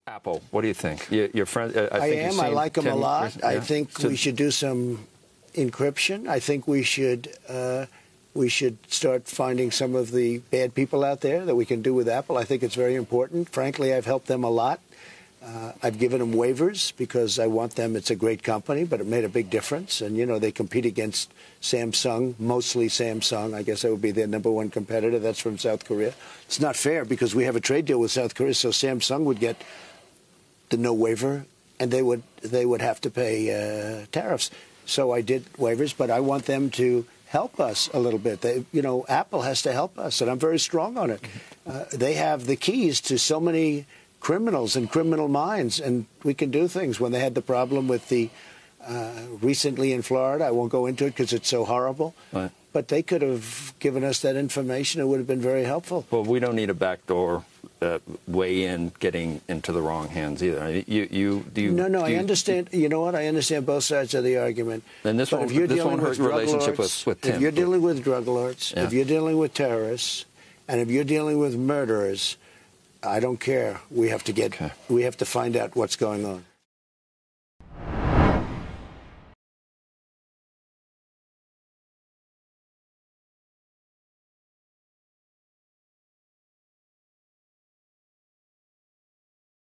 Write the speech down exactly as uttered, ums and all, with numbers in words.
Apple, what do you think? You, your friend, uh, I, I think am. you've I seen like them Tim, a lot. yeah? I think so, we should do some encryption. I think we should uh, we should start finding some of the bad people out there that we can do with Apple. I think it's very important. Frankly, I've helped them a lot. Uh, I've given them waivers because I want them. It's a great company, but it made a big difference. And, you know, they compete against Samsung, mostly Samsung. I guess that would be their number one competitor. That's from South Korea. It's not fair because we have a trade deal with South Korea, so Samsung would get the no waiver, and they would they would have to pay uh, tariffs. So I did waivers, but I want them to help us a little bit. They, you know, Apple has to help us, and I'm very strong on it. Uh, they have the keys to so many criminals and criminal minds, and we can do things. When they had the problem with the uh, recently in Florida, I won't go into it because it's so horrible. Right. But they could have given us that information. It would have been very helpful. Well, we don't need a backdoor uh, way in getting into the wrong hands either. You, you, do you? No, no, do I you, understand. You know what? I understand both sides of the argument. And this but one, if you're this dealing one hurt with drug relationship lords, with, with Tim. if you're dealing with drug lords, Yeah. if you're dealing with terrorists, and if you're dealing with murderers, I don't care. We have to get. Okay. We have to find out what's going on.